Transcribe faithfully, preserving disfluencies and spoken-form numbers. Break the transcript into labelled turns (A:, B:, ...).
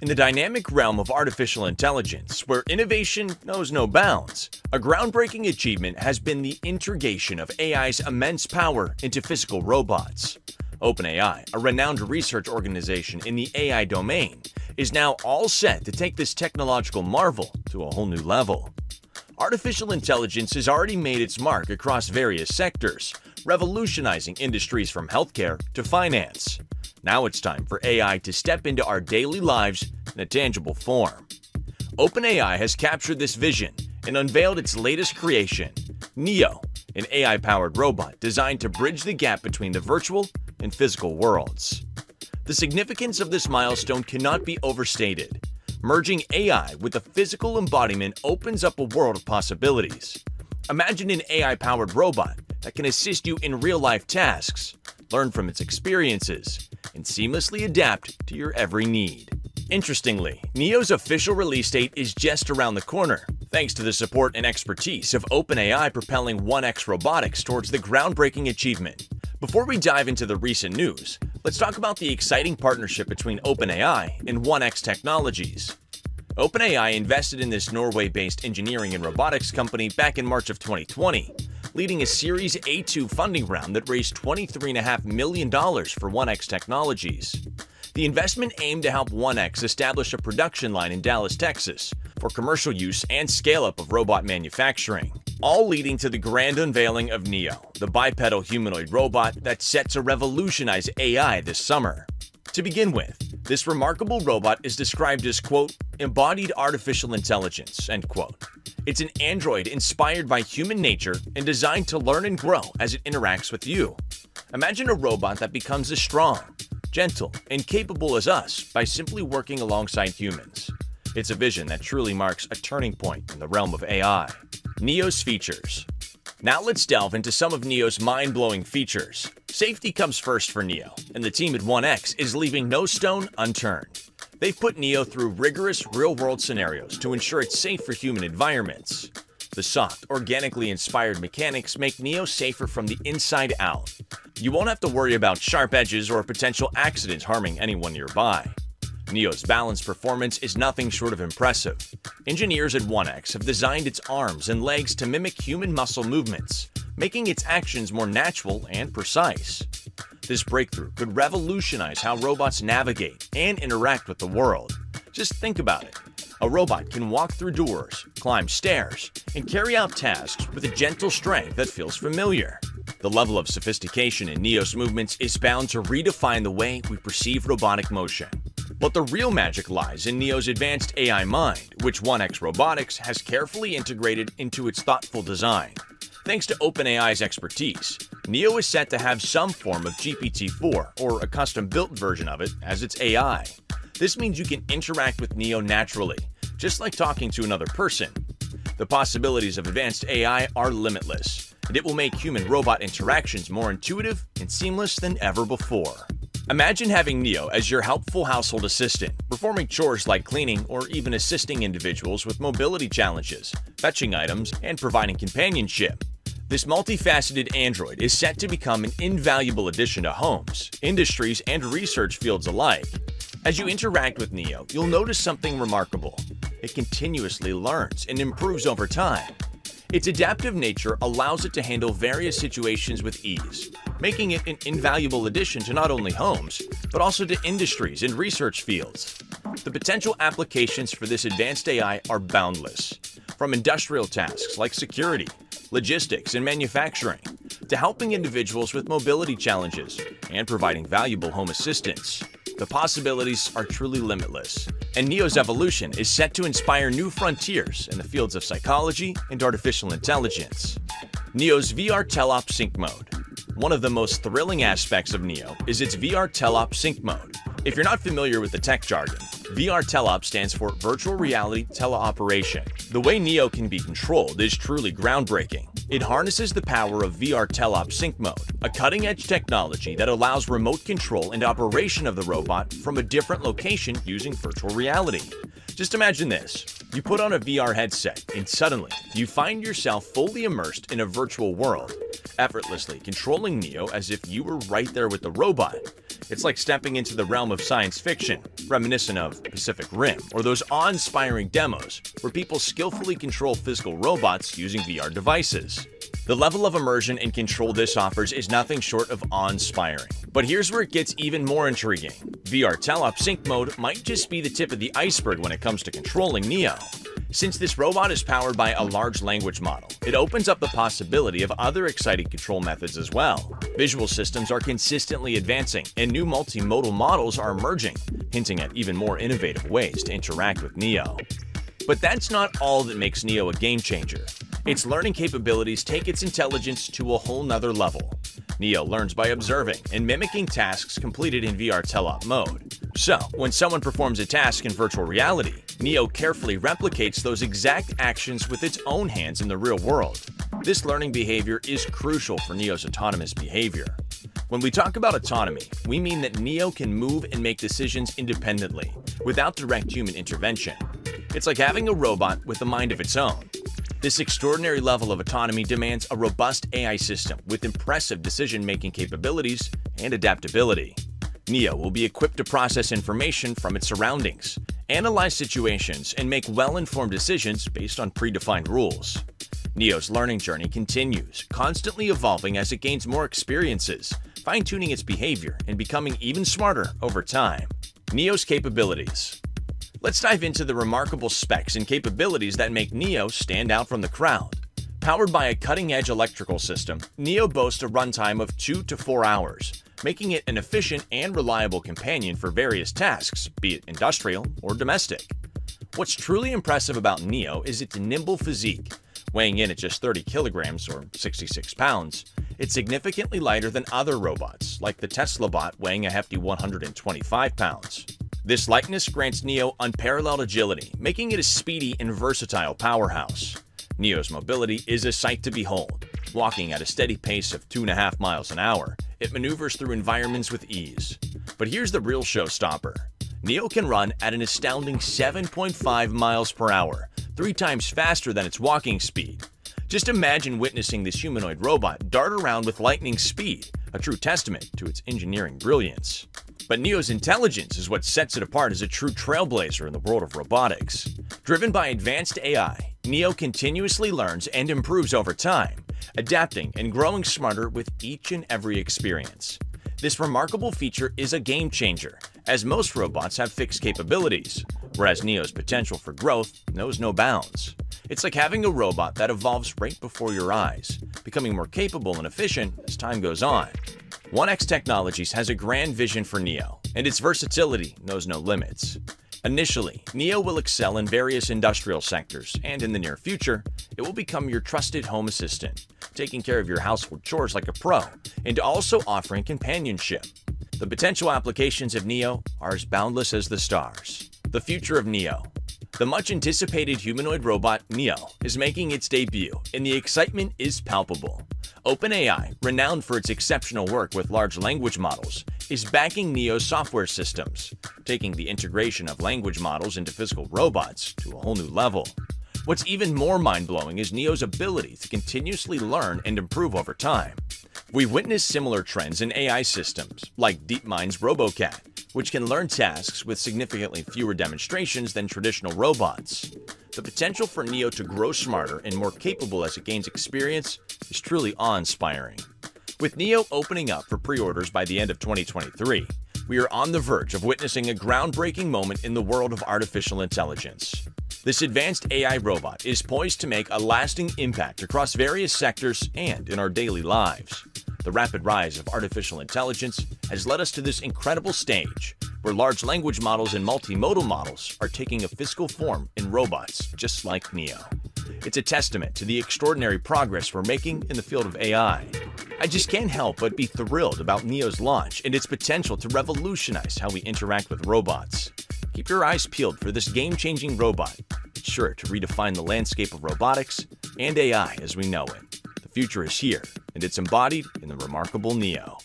A: In the dynamic realm of artificial intelligence, where innovation knows no bounds, a groundbreaking achievement has been the integration of A I's immense power into physical robots. OpenAI, a renowned research organization in the A I domain, is now all set to take this technological marvel to a whole new level. Artificial intelligence has already made its mark across various sectors, revolutionizing industries from healthcare to finance. Now it's time for A I to step into our daily lives in a tangible form. OpenAI has captured this vision and unveiled its latest creation, Neo, an A I-powered robot designed to bridge the gap between the virtual and physical worlds. The significance of this milestone cannot be overstated. Merging A I with a physical embodiment opens up a world of possibilities. Imagine an A I-powered robot that can assist you in real-life tasks, learn from its experiences, and seamlessly adapt to your every need. Interestingly, Neo's official release date is just around the corner, thanks to the support and expertise of OpenAI propelling one X Robotics towards the groundbreaking achievement. Before we dive into the recent news, let's talk about the exciting partnership between OpenAI and one X Technologies. OpenAI invested in this Norway-based engineering and robotics company back in March of twenty twenty, leading a Series A two funding round that raised twenty-three point five million dollars for one X Technologies. The investment aimed to help one X establish a production line in Dallas, Texas, for commercial use and scale-up of robot manufacturing, all leading to the grand unveiling of Neo, the bipedal humanoid robot that's set to revolutionize A I this summer. To begin with, this remarkable robot is described as, quote, embodied artificial intelligence, end quote. It's an android inspired by human nature and designed to learn and grow as it interacts with you. Imagine a robot that becomes as strong, gentle, and capable as us by simply working alongside humans. It's a vision that truly marks a turning point in the realm of A I. Neo's features. Now let's delve into some of Neo's mind-blowing features. Safety comes first for Neo, and the team at one X is leaving no stone unturned. They've put Neo through rigorous real-world scenarios to ensure it's safe for human environments. The soft, organically inspired mechanics make Neo safer from the inside out. You won't have to worry about sharp edges or potential accidents harming anyone nearby. Neo's balanced performance is nothing short of impressive. Engineers at one X have designed its arms and legs to mimic human muscle movements, making its actions more natural and precise. This breakthrough could revolutionize how robots navigate and interact with the world. Just think about it. A robot can walk through doors, climb stairs, and carry out tasks with a gentle strength that feels familiar. The level of sophistication in Neo's movements is bound to redefine the way we perceive robotic motion. But the real magic lies in Neo's advanced A I mind, which one X Robotics has carefully integrated into its thoughtful design. Thanks to OpenAI's expertise, Neo is set to have some form of G P T four, or a custom-built version of it, as its A I. This means you can interact with Neo naturally, just like talking to another person. The possibilities of advanced A I are limitless, and it will make human-robot interactions more intuitive and seamless than ever before. Imagine having Neo as your helpful household assistant, performing chores like cleaning or even assisting individuals with mobility challenges, fetching items, and providing companionship. This multifaceted android is set to become an invaluable addition to homes, industries, and research fields alike. As you interact with Neo, you'll notice something remarkable. It continuously learns and improves over time. Its adaptive nature allows it to handle various situations with ease, making it an invaluable addition to not only homes, but also to industries and research fields. The potential applications for this advanced A I are boundless, from industrial tasks like security, logistics, and manufacturing, to helping individuals with mobility challenges and providing valuable home assistance. The possibilities are truly limitless, and Neo's evolution is set to inspire new frontiers in the fields of psychology and artificial intelligence. Neo's V R Telop Sync Mode. One of the most thrilling aspects of Neo is its V R Telop Sync Mode. If you're not familiar with the tech jargon, V R Telop stands for Virtual Reality Teleoperation. The way Neo can be controlled is truly groundbreaking. It harnesses the power of V R Telop Sync Mode, a cutting-edge technology that allows remote control and operation of the robot from a different location using virtual reality. Just imagine this. You put on a V R headset, and suddenly, you find yourself fully immersed in a virtual world, effortlessly controlling Neo as if you were right there with the robot. It's like stepping into the realm of science fiction, reminiscent of Pacific Rim, or those awe-inspiring demos where people skillfully control physical robots using V R devices. The level of immersion and control this offers is nothing short of awe-inspiring. But here's where it gets even more intriguing. V R Telop sync mode might just be the tip of the iceberg when it comes to controlling Neo. Since this robot is powered by a large language model, it opens up the possibility of other exciting control methods as well. Visual systems are consistently advancing, and new multimodal models are emerging, hinting at even more innovative ways to interact with Neo. But that's not all that makes Neo a game-changer. Its learning capabilities take its intelligence to a whole nother level. Neo learns by observing and mimicking tasks completed in V R Telop mode. So, when someone performs a task in virtual reality, Neo carefully replicates those exact actions with its own hands in the real world. This learning behavior is crucial for Neo's autonomous behavior. When we talk about autonomy, we mean that Neo can move and make decisions independently, without direct human intervention. It's like having a robot with a mind of its own. This extraordinary level of autonomy demands a robust A I system with impressive decision-making capabilities and adaptability. Neo will be equipped to process information from its surroundings, analyze situations, and make well-informed decisions based on predefined rules. Neo's learning journey continues, constantly evolving as it gains more experiences, fine-tuning its behavior and becoming even smarter over time. Neo's capabilities. Let's dive into the remarkable specs and capabilities that make Neo stand out from the crowd. Powered by a cutting-edge electrical system, Neo boasts a runtime of two to four hours, making it an efficient and reliable companion for various tasks, be it industrial or domestic. What's truly impressive about Neo is its nimble physique. Weighing in at just thirty kilograms or sixty-six pounds, it's significantly lighter than other robots, like the Tesla bot weighing a hefty one hundred twenty-five pounds. This lightness grants Neo unparalleled agility, making it a speedy and versatile powerhouse. Neo's mobility is a sight to behold. Walking at a steady pace of two point five miles an hour, it maneuvers through environments with ease. But here's the real showstopper. Neo can run at an astounding seven point five miles per hour, three times faster than its walking speed. Just imagine witnessing this humanoid robot dart around with lightning speed, a true testament to its engineering brilliance. But Neo's intelligence is what sets it apart as a true trailblazer in the world of robotics. Driven by advanced A I, Neo continuously learns and improves over time, adapting and growing smarter with each and every experience. This remarkable feature is a game changer, as most robots have fixed capabilities, whereas Neo's potential for growth knows no bounds. It's like having a robot that evolves right before your eyes, becoming more capable and efficient as time goes on. one X Technologies has a grand vision for Neo, and its versatility knows no limits. Initially, Neo will excel in various industrial sectors, and in the near future, it will become your trusted home assistant, taking care of your household chores like a pro, and also offering companionship. The potential applications of Neo are as boundless as the stars. The future of Neo. The much-anticipated humanoid robot Neo is making its debut, and the excitement is palpable. OpenAI, renowned for its exceptional work with large language models, is backing Neo's software systems, taking the integration of language models into physical robots to a whole new level. What's even more mind-blowing is Neo's ability to continuously learn and improve over time. We've witnessed similar trends in A I systems, like DeepMind's RoboCat, which can learn tasks with significantly fewer demonstrations than traditional robots. The potential for Neo to grow smarter and more capable as it gains experience is truly awe-inspiring. With Neo opening up for pre-orders by the end of twenty twenty-three, we are on the verge of witnessing a groundbreaking moment in the world of artificial intelligence. This advanced A I robot is poised to make a lasting impact across various sectors and in our daily lives. The rapid rise of artificial intelligence has led us to this incredible stage, where large language models and multimodal models are taking a physical form in robots just like Neo. It's a testament to the extraordinary progress we're making in the field of A I. I just can't help but be thrilled about Neo's launch and its potential to revolutionize how we interact with robots. Keep your eyes peeled for this game-changing robot. It's sure to redefine the landscape of robotics and A I as we know it. The future is here, and it's embodied in the remarkable Neo.